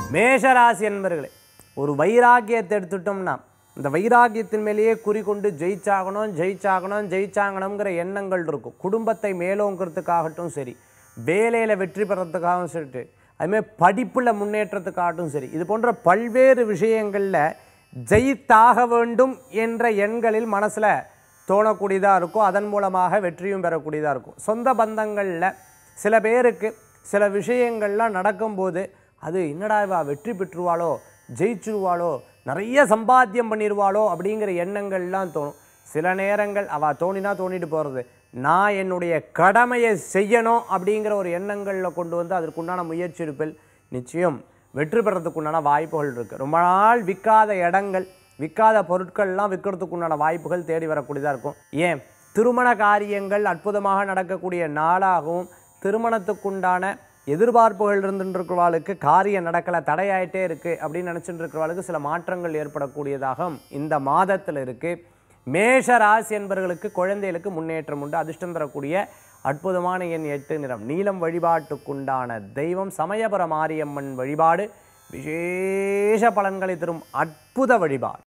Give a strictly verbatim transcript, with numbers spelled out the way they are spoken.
மேஷராசி என்பர்களே, ஒரு வைராக்கியத்தை எடுத்துட்டோம்னா இந்த வைராக்கியத்தின் மேலேயே குறிக்கொண்டு ஜெயிச்சாகணும் ஜெயிச்சாகணும் ஜெயிச்சாங்கணுங்கிற எண்ணங்கள் இருக்கும். குடும்பத்தை மேலோங்கிறதுக்காகட்டும் சரி, வேலையில் வெற்றி பெறத்துக்காகவும் சரி, அதுமாதிரி படிப்பில் முன்னேற்றத்துக்காகட்டும் சரி, இது போன்ற பல்வேறு விஷயங்களில் ஜெயித்தாக வேண்டும் என்ற எண்களில் மனசில் தோணக்கூடியதாக இருக்கும். அதன் மூலமாக வெற்றியும் பெறக்கூடியதாக இருக்கும். சொந்த பந்தங்களில் சில பேருக்கு சில விஷயங்கள்லாம் நடக்கும்போது அது என்னடா இவா வெற்றி பெற்றுவாளோ, ஜெயிச்சுருவாளோ, நிறைய சம்பாத்தியம் பண்ணிடுவாளோ அப்படிங்கிற எண்ணங்கள்லாம் தோணும். சில நேரங்கள் அவள் தோணினா தோணிட்டு போகிறது, நான் என்னுடைய கடமையை செய்யணும் அப்படிங்கிற ஒரு எண்ணங்களில் கொண்டு வந்து அதற்குண்டான முயற்சி இருப்பில் நிச்சயம் வெற்றி பெறத்துக்குண்டான வாய்ப்புகள் இருக்குது. ரொம்ப நாள் விற்காத இடங்கள், விற்காத பொருட்கள்லாம் விற்கிறதுக்குண்டான வாய்ப்புகள் தேடி வரக்கூடியதாக இருக்கும். ஏன் திருமண காரியங்கள் அற்புதமாக நடக்கக்கூடிய நாளாகவும், திருமணத்துக்குண்டான எதிர்பார்ப்புகள் இருந்துருக்கிறவாளுக்கு காரியம் நடக்கலை, தடையாயிட்டே இருக்குது அப்படின்னு நினச்சிட்டு இருக்கிறவாளுக்கு சில மாற்றங்கள் ஏற்படக்கூடியதாக இந்த மாதத்தில் இருக்குது. மேஷ ராசி என்பவர்களுக்கு குழந்தைகளுக்கு முன்னேற்றம் உண்டு. அதிர்ஷ்டம் தரக்கூடிய அற்புதமான எண் எட்டு, நிறம் நீலம். வழிபாட்டுக்குண்டான தெய்வம் சமயபுர மாரியம்மன் வழிபாடு விசேஷ பலன்களை தரும் அற்புத வழிபாடு.